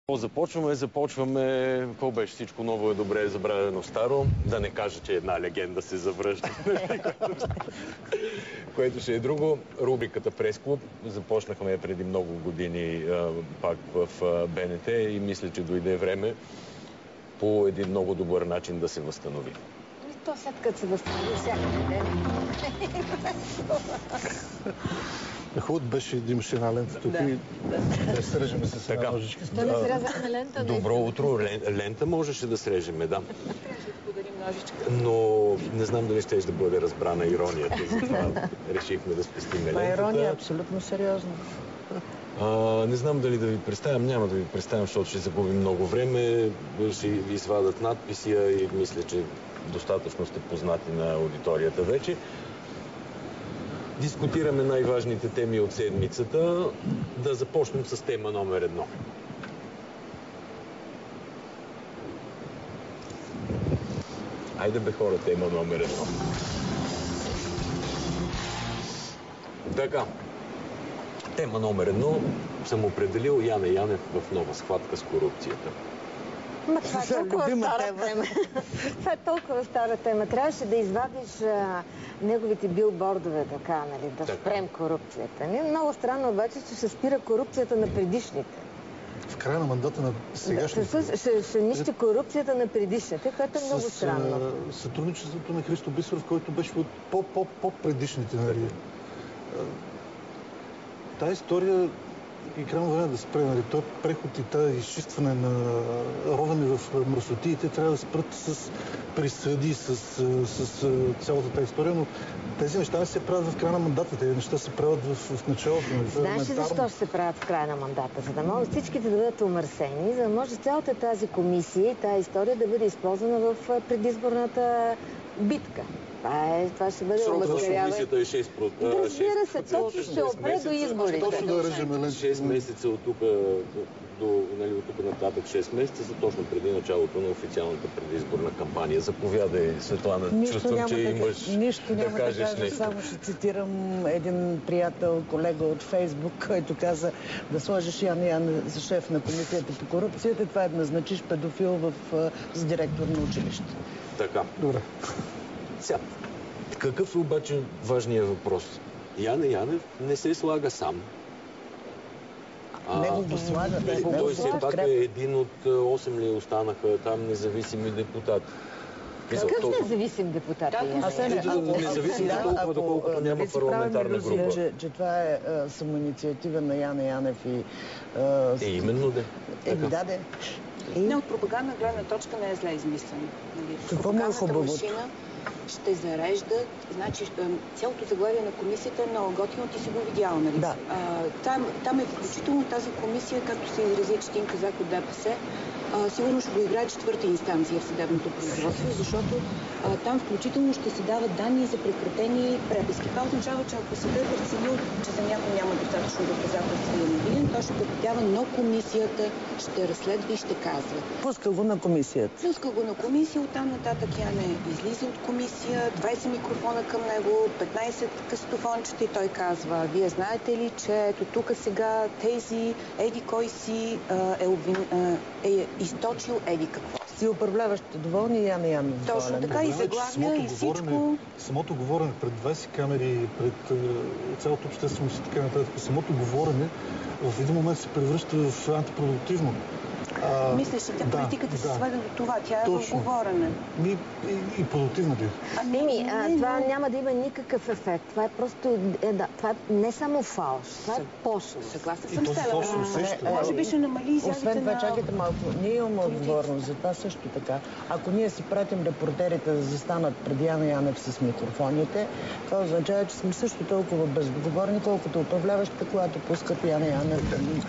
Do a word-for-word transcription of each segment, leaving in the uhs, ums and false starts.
Започваме, започваме, какво беше, всичко ново е добре, забравено старо, да не кажа, че една легенда се завръща, което ще е друго. Рубриката Пресклуб започнахме преди много години пак в БНТ и мисля, че дойде време по един много добър начин да се възстанови. То след като се възстанови всяка ден. Хубаво беше да имаш една лента тук и да срежеме с една ножичка. Защо не срязахме лента? Добро утро. Лента можеше да срежеме, да. Трябваше да подарим ножичка. Но не знам дали ще да бъде разбрана иронията. Затова решихме да спестим лентата. Това ирония е абсолютно сериозно. А, не знам дали да ви представям, няма да ви представям, защото ще загубим много време. Ще извадат надписи и мисля, че достатъчно сте познати на аудиторията вече. Дискутираме най-важните теми от седмицата. Да започнем с тема номер едно. Айде бе хора, тема номер едно. Така. Тема номер едно съм определил Яне Янев в нова схватка с корупцията. Ма това е толкова стара тема. Това е толкова стара тема. Трябваше да извадиш а, неговите билбордове, така, нали, да спрем корупцията. Не? Много странно обаче, че ще спира корупцията на предишните. В края на мандата на сегашните. Да, ще, ще нищи корупцията на предишните, което е много с, странно. С сътрудничеството на Христо Бисеров, който беше от по-предишните. Нали. Тая история и крайно време да спре. Нали. Той преход и тази изчистване на ровене в мръсотиите трябва да спрат с присъди, с, с, с цялата тази история, но тези неща не се правят в края на мандата. Тези неща се правят в, в началото. Знаеш ли защо ще се правят в края на мандата? За да могат всичките да бъдат умърсени, за да може цялата тази комисия и тази история да бъде използвана в предизборната битка. Това, е, това ще бъде омаскаряване. Комисията е шест процента. Да, разбира се, точно ще опре до изборите. Точно да режем лента. шест месеца от тук до, нали, от тук нататък шест месеца са точно преди началото на официалната предизборна кампания. Заповядай, Светлана. Нищо Чувствам, няма че да, имаш нищо да няма кажеш да кажа, нещо. само ще цитирам един приятел, колега от Фейсбук, който каза да сложиш Яне Янев за шеф на комисията по корупцията, това е да назначиш педофил в, за директор на училище. Така. Добре. Сега, какъв е обаче важният въпрос? Яне Янев не се слага сам. Него го слагат. Той все пак е един от осем ли останаха там независими депутати. Какъв независим депутат е Яне? Независим толкова, доколкото няма парламентарна група. Че, че това е самоинициатива на Яне Янев и... Е, именно да. Е, да, да. Не, от пропагандна гледна точка не е зле измислено. Какво му е хубаво? Ще зареждат, значи цялото заглавие на комисията е много готино, ти си го видяла, нали? Да. А, там, там е включително тази комисия, както се изрази Четин Казак от ДПС, а, сигурно ще го играе четвърта инстанция в съдебното производство, защото а, там включително ще се дават данни за прекратени преписки. Това означава, че ако съдът е преценил, че за някой няма достатъчно доказателства и е невинен, той ще прекратява, но комисията ще разследва и ще казва. Пуска го на комисията. Пуска го на комисия, оттам нататък Яне излиза от комисия, двайсет микрофона към него, петнайсет касетофончета и той казва: вие знаете ли, че ето тук сега тези еди кой си е, обвин, е източил еди какво. Си управляващите доволни, Яне Янев. Точно така и заглавия и всичко. Самото говорене пред двайсет камери, пред цялото общественост и така нататък, самото говорене в един момент се превръща в антипродуктивно. А, Мислиш, че да, политиката да, се сведе до това. Тя е в говорене. Ми, и, и продуктивно ли? Еми, а, това няма да има никакъв ефект. Това е просто... Е, да, това е не само фалш. Това е пошлост. Съгласна съм с теб. Е, може би ще намали изявите Освен това, на... чакайте малко. Ние имаме отговорност за това също така. Ако ние си пратим репортерите да застанат пред Яне Янев с микрофоните, това означава, че сме също толкова безотговорни, колкото управляващите, когато пускат ЯнеЯнев.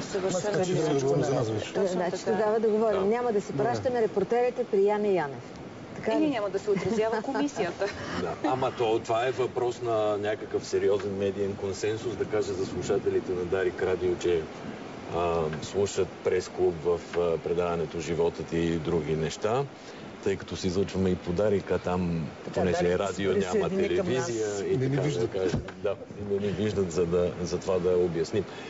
Значи тогава да говорим. Да. Няма да си пращаме репортерите при Яне Янев. Така Или няма да се отразява комисията. Да. Ама то, това е въпрос на някакъв сериозен медиен консенсус, да кажа за слушателите на Дарик Радио, че а, слушат пресклуб в а, предаването Животът и други неща. Тъй като се излъчваме и по Дарик, а там, понеже е радио, няма телевизия и не така виждат. Да кажа. Да, и не ни виждат, за, да, за това да обясним.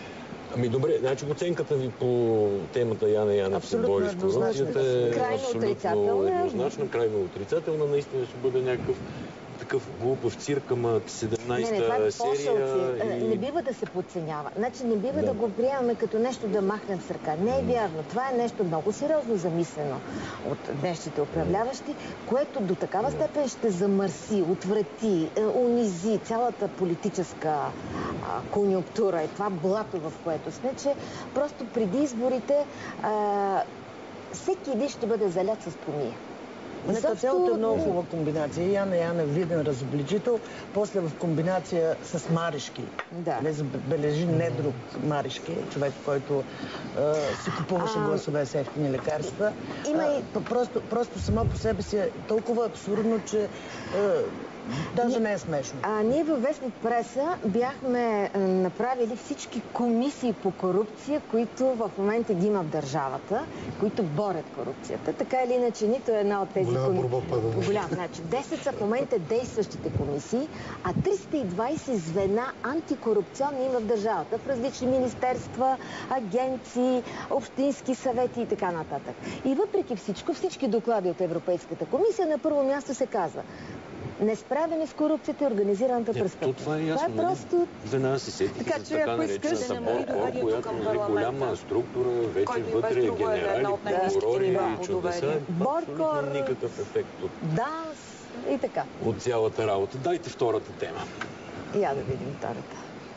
Ами добре, значи оценката ви по темата Яна Янев се бори с корупцията е крайно отрицателна. Еднозначна, крайно отрицателна. Наистина ще бъде някакъв такъв глупав цирк, ама седемнайсета серия. И... Не бива да се подценява. Значи не бива да, да го приемаме като нещо да махнем с ръка. Не е вярно. Това е нещо много сериозно замислено от днешните управляващи, което до такава степен ще замърси, отврати, унизи цялата политическа а, конюнктура и това блато, в което сме, че просто преди изборите а, всеки един ще бъде залят с помия. Нека цялата много хубава комбинация. Яна Янев, виден разобличител, после в комбинация с Марешки. Да. Не забележи не друг Марешки, човек, който а, си купуваше а... гласове с ефтини лекарства. Има и... а, просто, просто само по себе си е толкова абсурдно, че а, даже не е смешно. А, ние във Вестник Преса бяхме а, направили всички комисии по корупция, които в момента ги има в държавата, които борят корупцията. Така или иначе, нито една от тези комисии... Голям, значи. десет са в момента действащите комисии, а триста и двайсет звена антикорупционни има в държавата, в различни министерства, агенции, общински съвети и така нататък. И въпреки всичко, всички доклади от Европейската комисия на първо място се казва: несправени с корупцията и организираната престъпност. Това е ясно. Това е просто... Веднага се сетих така, за така наречената Боркор, която е голяма структура, вече вътре е генерали, прокурори, чудеса. Боркор, никакъв ефект от... ДАНС и така. От цялата работа. Дайте втората тема. Я да видим втората.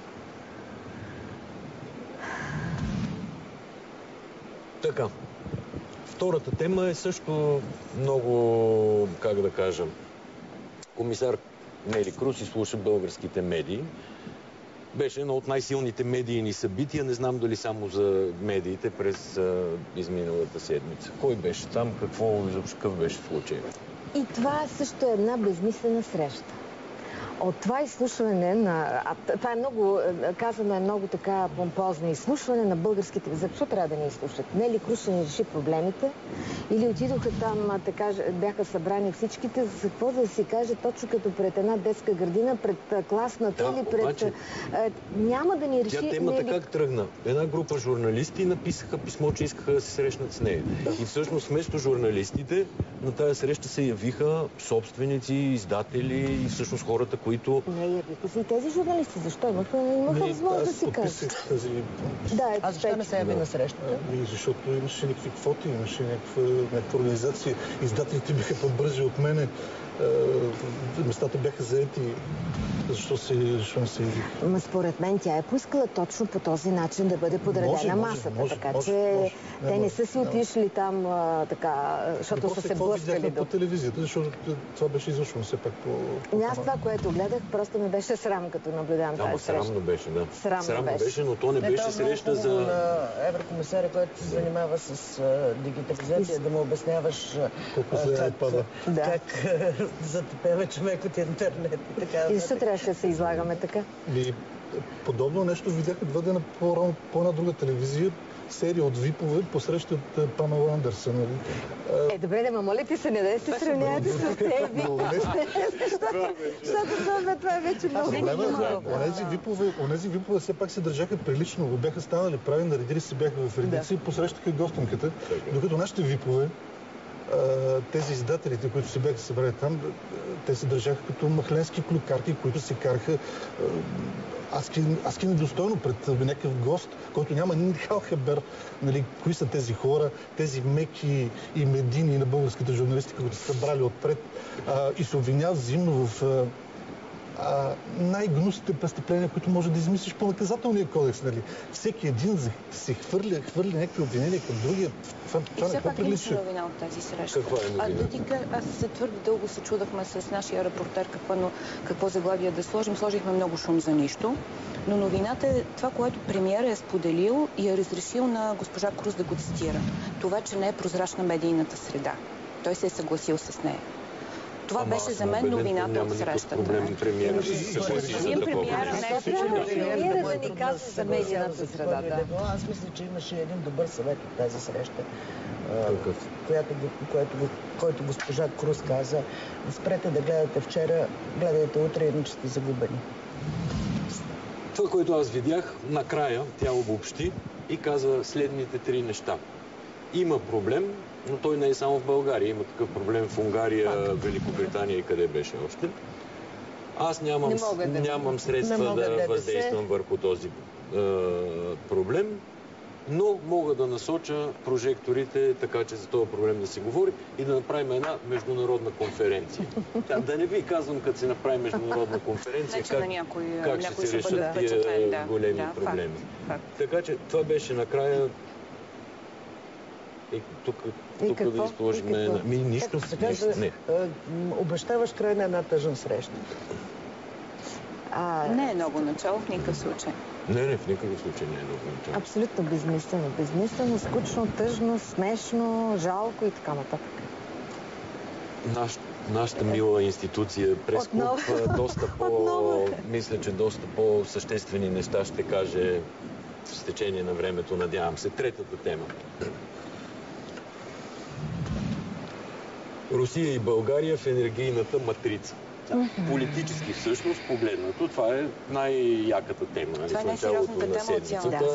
Така. Втората тема е също много, как да кажа, комисар Нели Круз изслуша българските медии. Беше едно от най-силните медийни събития, не знам дали само за медиите през а, изминалата седмица. Кой беше там, какво изобщо какъв беше случай? И това е също една безмислена среща. От това изслушване на... А, това е много... Казано е много така помпозно. Изслушване на българските... Защо трябва да ни изслушат? Нели Круз ще ни реши проблемите? Или отидоха там, така, бяха събрани всичките, за какво да си каже, точно като пред една детска градина, пред класната да, или пред... Обаче, а, няма да ни реши... Тя темата Нели... как тръгна? Една група журналисти написаха писмо, че искаха да се срещнат с нея. Да. И всъщност вместо журналистите на тази среща се явиха собственици, издатели и всъщност хората, които... Не, явиха се и тези журналисти. Защо? Имаха, имаха възможност да си кажат. Тази... Да, ето, а защо не се яви да. на срещата? Ами, защото имаше някакви квоти, имаше някаква, някаква организация. Издателите бяха по-бързи от мене. Местата бяха заети. Защо се, защо не се явиха? Ма според мен тя е поискала точно по този начин да бъде подредена масата. Може, така може, че може. те не, не са си отишли там а, така, защото са се блъскали. До... по телевизията, защото това беше излъчвано все пак по... по аз това, което гледах, просто ми беше срам, като наблюдавам тази среща. Срамно беше, да. Срамно, срамно беше. беше, но то не, не беше среща за... на еврокомисаря, който се занимава с а, дигитализация, да му обясняваш колко зле пада. Да. Как затъпява човек от интернет. И, така, и защо трябваше да се излагаме така? И подобно нещо видяха два дена по-рано по една друга телевизия, серия от випове, посрещат Памела Андерсън. Е, добре, да ма моля ти се, не да се сравнявате с тези. Защото това е вече много малко. Онези випове, онези випове все пак се държаха прилично. Бяха станали прави, наредили се бяха в редици и посрещаха гостенката. Докато нашите випове, тези издателите, които се бяха събрали там, те се държаха като махленски клюкарки, които се караха адски, адски недостойно пред някакъв гост, който няма ни хал хабер, нали, кои са тези хора, тези меки и медини на българската журналистика, които са събрали отпред а, и се обвиняват взаимно в а, а, най-гнусните престъпления, които може да измислиш по наказателния кодекс. Нали. Всеки един се хвърля, хвърля някакви обвинения към другия. Това, това и все пак имаше новина от тази среща. Каква е новина? А, Дитика, аз се твърде дълго се чудахме с нашия репортер какво, но, какво заглавие да сложим. Сложихме много шум за нищо. Но новината е това, което премиера е споделил и е разрешил на госпожа Круз да го цитира. Това, че не е прозрачна медийната среда. Той се е съгласил с нея. Това Ама, беше за мен новината от срещата. Проблем, премиера ще се съгласи с такова. Премиера да ни каже за медийната среда. Аз мисля, че имаше един добър съвет от тази среща, който госпожа Круз каза: спрете да гледате вчера, гледайте утре, иначе сте загубени. Това, което аз видях, накрая тя обобщи и каза следните три неща. Има проблем, но той не е само в България. Има такъв проблем в Унгария, Великобритания и къде беше още. Аз нямам, не да нямам средства да, да въздействам върху този е, проблем, но мога да насоча прожекторите, така че за този проблем да се говори и да направим една международна конференция. Да, да не ви казвам, като се направи международна конференция, как, да някой, как някой ще се решат тия да, големи да, проблеми. Факт, факт. Така че това беше накрая. И тук, тук и да изложим... Ми, нищо, сега нищо, да, не. Обещаваш край на една тъжна среща. А, не е много начало в никакъв случай. Не, не, в никакъв случай не е много начало. Абсолютно безмислено. Безмислено, скучно, тъжно, смешно, жалко и така нататък. Наш, нашата мила институция прес-клуб доста по... мисля, че доста по-съществени неща ще каже с течение на времето, надявам се. Третата тема. Русия и България в енергийната матрица. Да. Политически всъщност погледнато, това е най-яката тема. Нали? Това е най-сериозната тема от цялата. Да.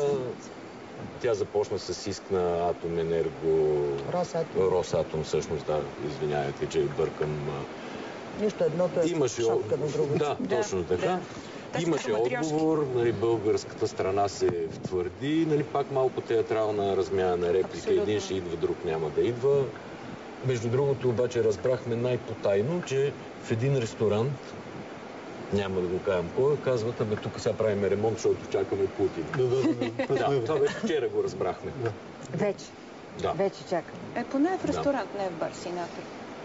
Тя започна с иск на Атоменерго... Росатом. Росатом всъщност, да. Извинявайте, че бъркам. Нищо едното е Имаше... шапка на другото. Да, да, точно така. Да. Имаше отговор, нали, българската страна се втвърди, нали, пак малко театрална размяна на реплика. Абсолютно. Един ще идва, друг няма да идва. Между другото, обаче, разбрахме най-потайно, че в един ресторант, няма да го кажем кой, казват, абе тук сега правим ремонт, защото чакаме Путин. Да, да, да. Да, това вече вчера го разбрахме. Да. Вече. Да. Вече чакаме. Е, поне в ресторант, да. Не в бар, синатор.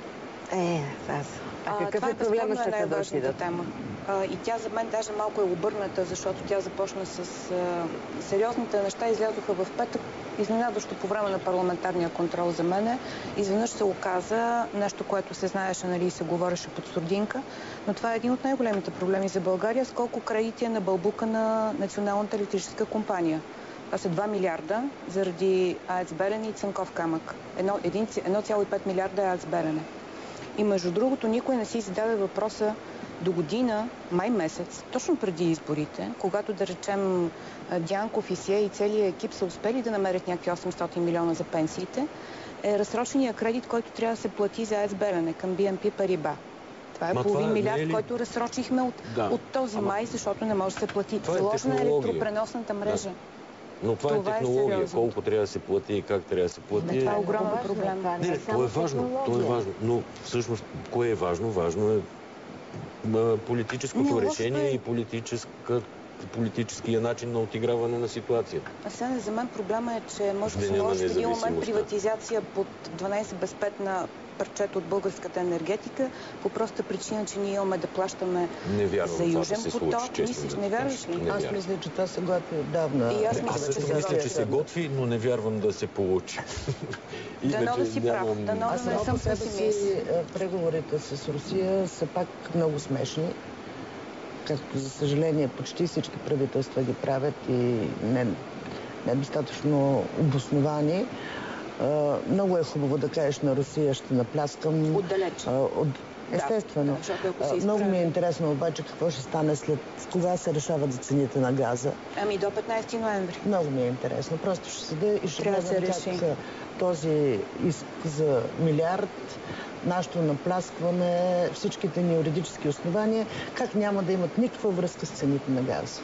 Е, аз. А, а какъв е проблема с най-важната тема? А, и тя за мен даже малко е обърната, защото тя започна с а, сериозните неща, излязоха в петък. Изненадващо по време на парламентарния контрол за мене. Изведнъж се оказа нещо, което се знаеше, нали, и се говореше под сурдинка, но това е един от най-големите проблеми за България, сколко кредити е на бълбука на Националната електрическа компания. Това са два милиарда заради АЕЦ Белене и Цанков камък. едно цяло и пет милиарда е АЕЦ Белене. И между другото, никой не си зададе въпроса до година, май месец, точно преди изборите, когато, да речем, Дянков и Сие и целият екип са успели да намерят някакви осемстотин милиона за пенсиите, е разсрочения кредит, който трябва да се плати за АЕЦ Белене към Би Ен Пи Париба. Това е Ма половин това милиард, ли... който разсрочихме от, да. от този Ама... май, защото не може да се плати. Заложена е електропреносната мрежа. Да. Но това, това е технология. Е колко трябва да се плати и как трябва да се плати. Това е огромен проблем. Не, не, то е важно. То е важно. Но всъщност, кое е важно? Важно е политическото не, решение е... и политическа, политическия начин на отиграване на ситуацията. А сега за мен проблема е, че може да се наложи в един момент приватизация под дванайсет без пет на парчето от българската енергетика, по проста причина, че ние имаме да плащаме вярвам, за Южен да поток. Мислиш, не вярваш ли? Не Аз мисля, че това се готви отдавна. И аз мисля, че, мисля, че се готви, но не вярвам да се получи. Дано да си нямам... прав. Дано Аз да не съм песимист. Преговорите с Русия са пак много смешни. Както, за съжаление, почти всички правителства ги правят и не, не достатъчно обосновани. Uh, много е хубаво да кажеш на Русия, ще напляскам. Отдалеч. Uh, от... Естествено. Да, uh, много ми е интересно обаче какво ще стане след кога се решават за цените на газа. Ами до петнайсети ноември. Много ми е интересно. Просто ще седа и ще гледам как този иск за милиард, нашето напляскване, всичките ни юридически основания, как няма да имат никаква връзка с цените на газа.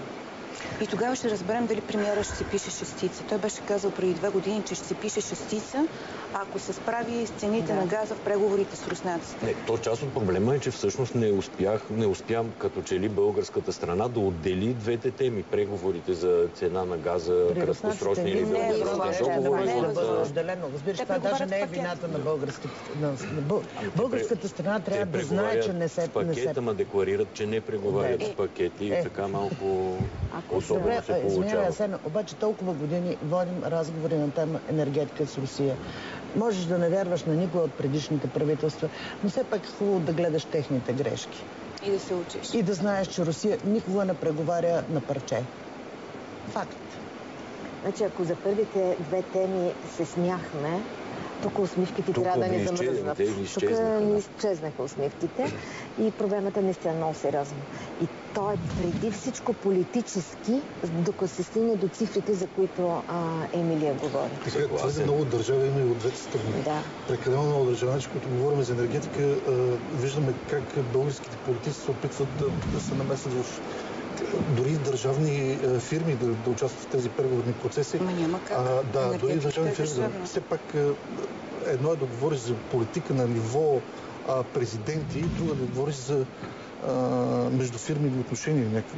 И тогава ще разберем дали премиера ще си пише шестица. Той беше казал преди две години, че ще си пише шестица, ако се справи с цените да. на газа в преговорите с руснаците. Не, то част от проблема е, че всъщност не успях, не успям като че ли българската страна да отдели двете теми. Преговорите за цена на газа, краткосрочни или дългосрочни договори. Не е разделено. Разбираш, това даже не е вината на българската на, на българската страна. Трябва да знае, че не се... в пакета, ма декларират, че не преговарят с пакети и така малко... Добре, извинявай, Сена, обаче толкова години водим разговори на тема енергетика с Русия. Можеш да не вярваш на никой от предишните правителства, но все пак е хубаво да гледаш техните грешки. И да се учиш. И да знаеш, че Русия никога не преговаря на парче. Факт. Значи, ако за първите две теми се смяхме, тук усмивките тук трябва да ни замръзнат. Тук ни изчезнаха усмивките и проблемът е наистина много сериозен. И той е преди всичко политически, докато се стигне до цифрите, за които а, Емилия говори. Твърде много държави има и от двете страни. Да. Прекалено много държави. Значи, когато говорим за енергетика, а, виждаме как българските политици се опитват да, да се намесят в дори държавни а, фирми да, да участват в тези преговорни процеси. Ма няма как. А, да, дори държавни фирми. Да, все пак а, едно е да говориш за политика на ниво а, президенти, друго е да говориш за а, междуфирмени отношения някакви.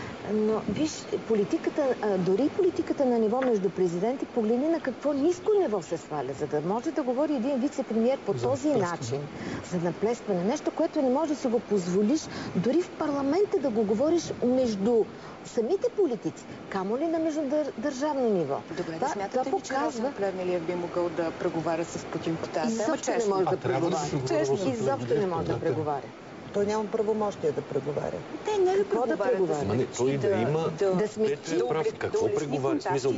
Но виж, политиката, дори политиката на ниво между президенти, погледни на какво ниско ниво се сваля, за да може да говори един вице-премиер по За този начин, за наплестване. Нещо, което не може да си го позволиш дори в парламента да го говориш между самите политици, камо ли на междудържавно ниво. Добре, да, да смятате ли, че Росен Плевнелиев би могъл да преговаря с Путин по тази тема? Изобщо не може да преговаря. Изобщо не може да преговаря. Той няма правомощия да преговаря. Те не ли Какво да преговаря? Ама не, той да има... да смекчи, Петър е прав. Какво преговаря? Смисъл,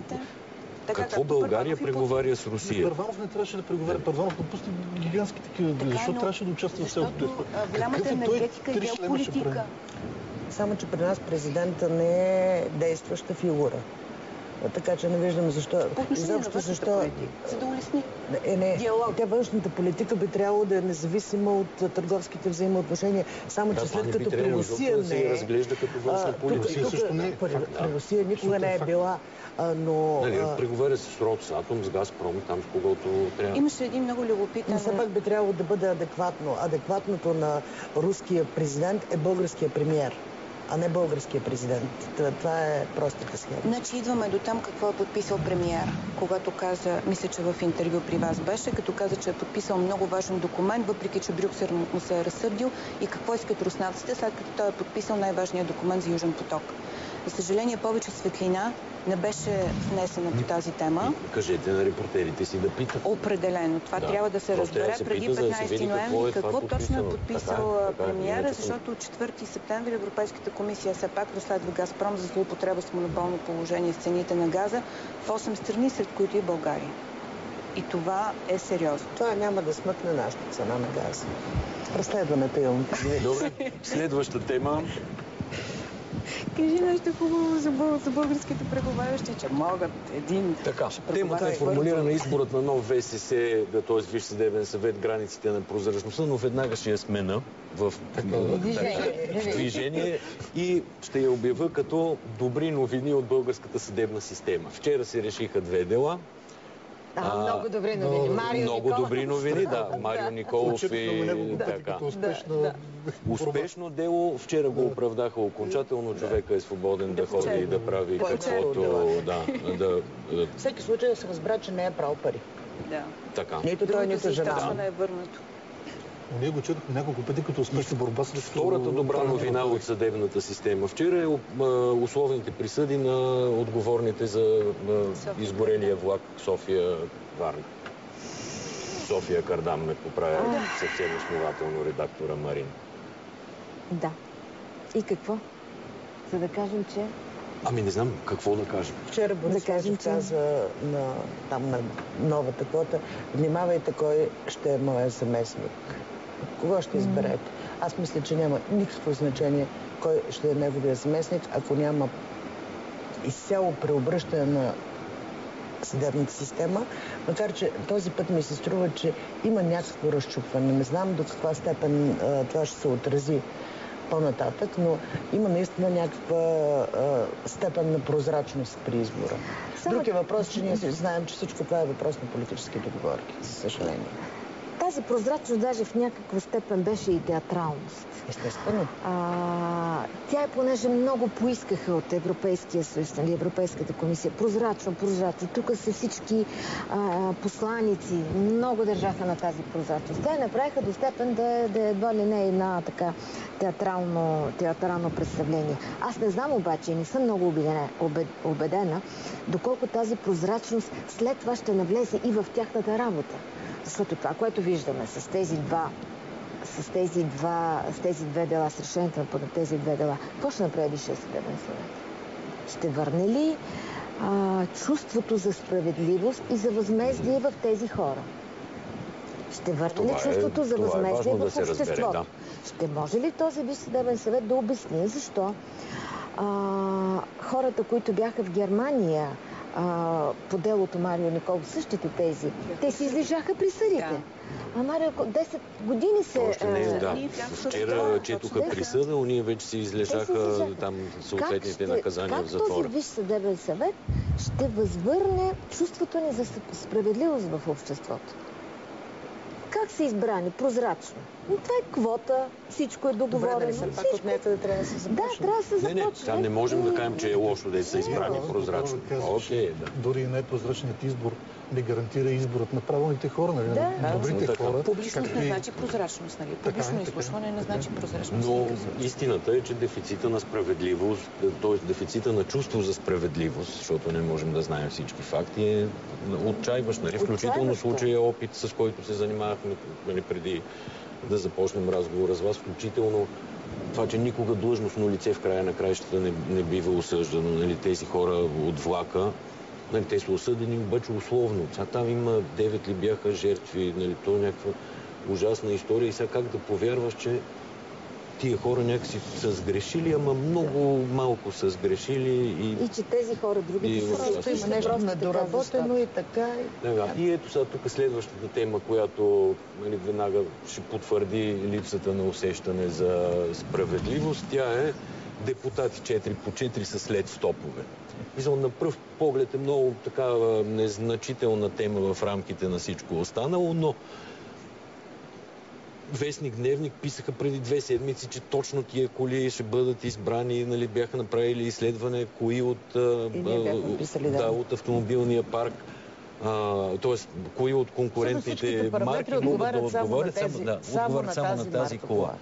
какво България преговаря с Русия? Първанов не трябваше да преговаря. Първанов допусна гигантски такива дели. Защо трябваше да участва в цялото? Голямата енергетика е геополитика. Само, че при нас президента не е действаща фигура. Така че не виждам защо. По отношение на външната политика, за да улесни е, не. диалог. Тя външната политика би трябвало да е независима от търговските взаимоотношения. Само, да, че след като при Русия да се не е... разглежда като външна политика. Тук, тук, не, при, при Русия никога не е била, а, но... Нали, а... преговаря с Росатом, с Газпром, там с когото трябва. Имаше един много любопитен... Но все пак би трябвало да бъде адекватно. Адекватното на руския президент е българския премиер, а не българския президент. Това е простата схема. Значи идваме до там какво е подписал премиер, когато каза, мисля, че в интервю при вас беше, като каза, че е подписал много важен документ, въпреки че Брюксел му се е разсърдил, и какво искат руснаците, след като той е подписал най-важният документ за Южен поток. За съжаление, повече светлина не беше внесена по тази тема. Кажете на репортерите си да питат. Определено. Това да. трябва да се разбере да се преди петнайсети ноември какво, какво точно е подписал така, премиера, така, защото от четвърти септември Европейската комисия все пак разследва Газпром за злоупотреба с монополно положение с цените на газа в осем страни, сред които и България. И това е сериозно. Това няма да смъкне нашата цена на газа. Разследването имам. Добре, следваща тема. Кажи нещо хубаво за, бъл... за българските преговарящи, че могат един... Така, темата е формулирана изборът на нов ВСС, т.е. Висш съдебен съвет, границите на прозрачността, но веднага ще я смена в, в движение и ще я обявя като добри новини от българската съдебна система. Вчера се решиха две дела. А, много добри новини. Марио много Николов. добри новини, да. Марио Николов и така. Успешно, да, Успешно дело. Вчера го оправдаха окончателно. Човека е свободен да ходи и да прави каквото... Да, да, всеки случай да се разбра, че не е прал пари. Да. Така. Нито той, нито жена. Не е върнато. Ние го четохме няколко пъти като успешна борба срещу... Втората добра новина от съдебната система. Вчера е условните присъди на отговорните за изгорелия влак София-Варна. София Кардам ме поправя съвсем основателно редактора Марин. Да. И какво? За да кажем, че... Ами не знам какво да кажем. Вчера Борис Лазаров каза на, там на новата квота: внимавайте кой ще е моят заместник. Кого ще изберете? Аз мисля, че няма никакво значение кой ще е неговия заместник, ако няма изцяло преобръщане на съдебната система, макар че този път ми се струва, че има някакво разчупване. Не знам до каква степен а, това ще се отрази по-нататък, но има наистина някаква а, степен на прозрачност при избора. Друг е въпрос, че ние знаем, че всичко това е въпрос на политически договорки, за съжаление. Тази прозрачност даже в някаква степен беше и театралност. Естествено. А, тя е, понеже много поискаха от Европейския съюз, нали, Европейската комисия. Прозрачно, прозрачно. Тук са всички а, посланици. Много държаха на тази прозрачност. Те направиха до степен да, да едва ли не една така театрално, театрално представление. Аз не знам обаче и не съм много убедена, убедена, доколко тази прозрачност след това ще навлезе и в тяхната работа. Защото това, което виждаме с тези два, с тези два, с тези две дела, с решението на тези две дела, какво ще направи Висшия съдебен съвет? Ще върне ли а, чувството за справедливост и за възмездие в тези хора? Ще върне ли чувството е, за възмездие е в да обществото? Разбере, да. Ще може ли този Висш съдебен съвет да обясни защо а, хората, които бяха в Германия а, по делото Марио Николов, същите тези, те си излежаха присъдите. Да. А Марио десет години се... Още не, а, да. Вчера четоха присъда, уния вече си излежаха там съответните наказания в затвора. Как този Висш съдебен съвет ще възвърне чувството ни за справедливост в обществото? Как са избрани? Прозрачно. Но това е квота, всичко е договорено. Добре, да пак от някъде трябва да се започне. Да, трябва да се започне. Не, не, там не можем да кажем, че е лошо да са избрани прозрачно. Окей, да. Дори непрозрачният избор не гарантира изборът на правилните хора, нали? Да. На добрите да, хора. Публичност не значи прозрачност, нали? Публично изслушване не значи прозрачност. Но истината е, че дефицита на справедливост, т.е. дефицита на чувство за справедливост, защото не можем да знаем всички факти, е отчайващ, нали? Включително случая опит, с който се занимавахме преди да започнем разговора с вас, включително това, че никога длъжностно лице в края на краищата не, не бива осъждано. Нали, тези хора от влака, нали, те са осъдени, обаче условно. Сега там има девет ли бяха жертви, нали, то е някаква ужасна история и сега как да повярваш, че тия хора някакси са сгрешили, ама много малко са сгрешили. И, и че тези хора, другите хора, просто има нещо недоработено и така. Да, и ето сега тук следващата тема, която нали, веднага ще потвърди липсата на усещане за справедливост. Тя е депутати четири по четири са след стопове. Мисля, на пръв поглед е много такава незначителна тема в рамките на всичко останало, но Вестник Дневник писаха преди две седмици, че точно тия коли ще бъдат избрани, нали, бяха направили изследване, кои от, а, писали, да. Да, от автомобилния парк, т.е. кои от конкурентните марки могат да отговарят само, да, само, на, само на тази кола. кола.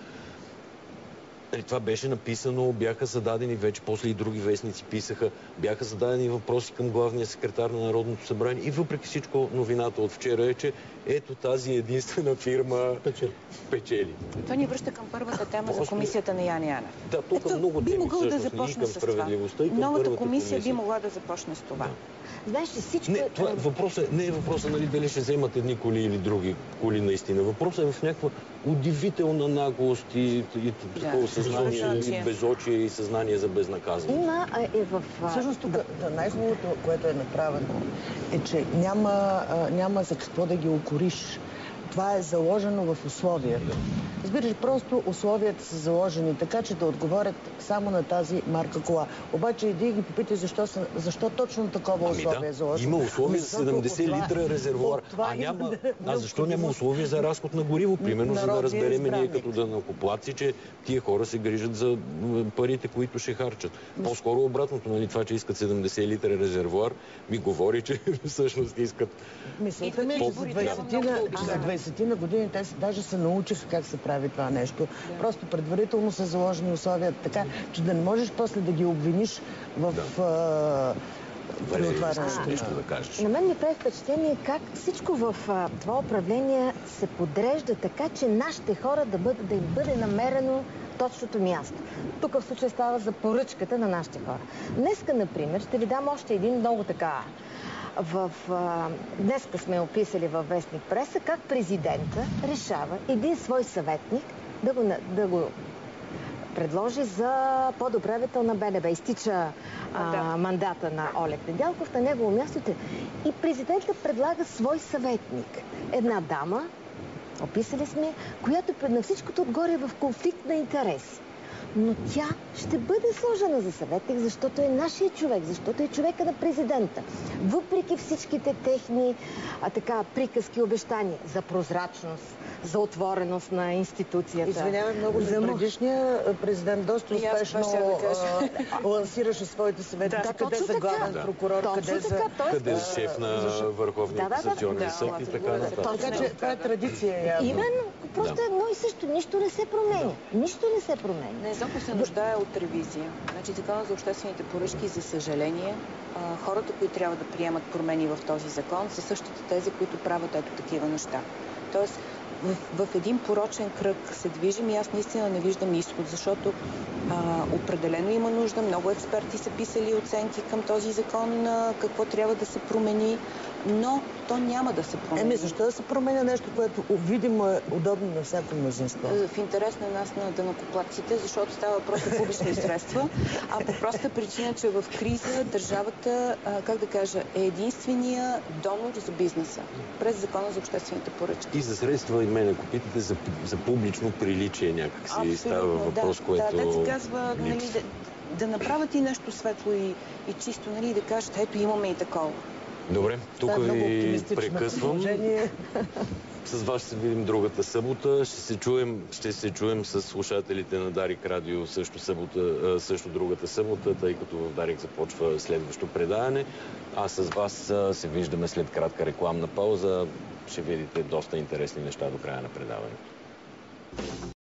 Това беше написано, бяха зададени вече, после и други вестници писаха, бяха зададени въпроси към главния секретар на Народното събрание и въпреки всичко новината от вчера е, че ето тази единствена фирма печели. печели. Това ни връща към първата тема Просто... за комисията на Яне Янев. Да, тук ето, много би теми могъл да всъщност, започне с това. Новата комисия, комисия би могла да започне с това. Да. Знаеш ли, всичко... Не, това, въпросът, не е въпросът нали, дали ще вземат едни коли или други коли наистина. Въпросът е в някаква удивителна наглост и, и, и да, такова съзнание, и безочие и съзнание за безнаказаност. Има е в... Всъщност тук да, най-хубавото, което е направено, е, че няма, няма за какво да ги укориш. Това е заложено в условията. Разбираш, просто условията са заложени така, че да отговорят само на тази марка кола. Обаче иди и ги попитай защо, са, защо точно такова ами условие да, е заложено. Има условия за седемдесет литра резервуар. А, няма, а защо няма условия за разход на гориво? Примерно, за да разберем ние като данъкоплатци, че тия хора се грижат за парите, които ще харчат. По-скоро обратното, нали, това, че искат седемдесет литра резервуар, ми говори, че всъщност искат... Мислите ми, за двайсетина години те даже се научиха как се прави това нещо. Да. Просто предварително са заложени условия така, че да не можеш после да ги обвиниш в... Да. Валери, нещо да кажеш. На мен ми прави впечатление как всичко в а, това управление се подрежда така, че нашите хора да, бъде, да им бъде намерено точното място. Тук в случай става за поръчката на нашите хора. Днеска, например, ще ви дам още един много така... В, а, днеска сме описали във Вестник Преса как президента решава един свой съветник да го, да го предложи за подуправител на Б Н Б. Изтича а, да. мандата на Олег Недялков, на негово място. И президента предлага свой съветник. Една дама, описали сме, която на всичкото отгоре е в конфликт на интерес. Но тя ще бъде сложена за съветник, защото е нашия човек, защото е човека на президента. Въпреки всичките техни а, така, приказки, обещания за прозрачност, за отвореност на институцията. Извинявам много, за предишния президент доста успешно да лансираше своите съветници. Да, къде за главен да. прокурор, точно къде така, за... Къде за шеф на Върховния касационен съд и така нататък. Така че това е традиция явно. Именно, просто да. едно и също. Нищо не се променя. Да. Нищо не се променя. Не, ЗОП се нуждае от ревизия. Значи Закона за обществените поръчки, за съжаление, хората, които трябва да приемат промени в този закон, са същите тези, които правят ето такива неща. Тоест, в, в един порочен кръг се движим и аз наистина не виждам изход, защото а, определено има нужда. Много експерти са писали оценки към този закон, а, какво трябва да се промени. но то няма да се промени. Еми, защо да се променя нещо, което видимо е удобно на всяко мнозинство? В интерес на нас, на данъкоплатците, защото става просто публични средства, а по проста причина, че в криза държавата, как да кажа, е единствения донор за бизнеса през Закона за обществените поръчки. И за средства, и мен, ако питате, за, за публично приличие някакси. Абсолютно, става въпрос, да, което да, да се казва, нали, да, да направят и нещо светло и, и чисто, нали, и да кажат, ето имаме и такова. Добре, тук ви прекъсвам. Положение. С вас ще се видим другата събота. Ще се чуем, ще се чуем с слушателите на Дарик Радио също, събота, също другата събота, тъй като в Дарик започва следващо предаване. А с вас се виждаме след кратка рекламна пауза. Ще видите доста интересни неща до края на предаването.